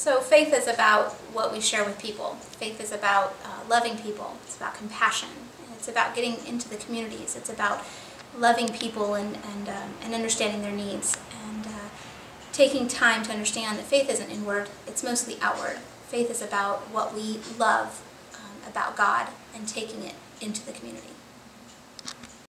So faith is about what we share with people. Faith is about loving people. It's about compassion. It's about getting into the communities. It's about loving people and understanding their needs. And taking time to understand that faith isn't inward, it's mostly outward. Faith is about what we love about God and taking it into the community.